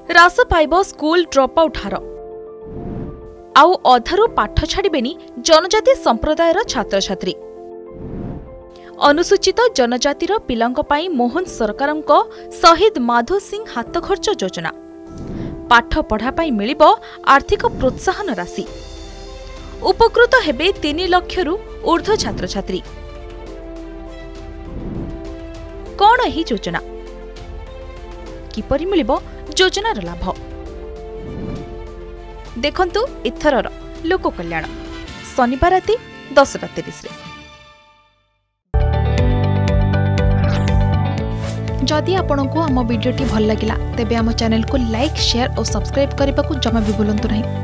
ହ୍ରାସ ପାଇବ school drop out ହାର। ଆଉ ଅଧାରୁ ପାଠ ଛାଡ଼ିବେନି ଜନଜାତି ସମ୍ପ୍ରଦାୟର ଛାତ୍ରଛାତ୍ରୀ। ଅନୁସୂଚିତ ଜନଜାତିର ପିଲାଙ୍କ ପାଇଁ ମୋହନ ସରକାରଙ୍କ ଶହୀଦ ମାଧୋ ସିଂ ହାତ ଖର୍ଚ୍ଚ ଯୋଜନା। ପାଠ ପଢ଼ା ପାଇଁ ମିଳିବ ଆର୍ଥିକ ପ୍ରୋତ୍ସାହନ ରାଶି। ଉପକୃତ ହେବେ 3 ଲକ୍ଷରୁ ଊର୍ଦ୍ଧ୍ୱ ଛାତ୍ରଛାତ୍ରୀ। କଣ ଏହି ଯୋଜନା? କିପରି ମିଳିବ ଯୋଜନାର ଲାଭ? ଦେଖନ୍ତୁ ଏଥରର ଲୋକ କଲ୍ୟାଣ ଶନିବାର ରାତି 10:30। जदि आपंक आम भिडी भल लगा तेब आम चैनल को लाइक शेयर और सब्सक्राइब करने को जमा भी भूलु नहीं।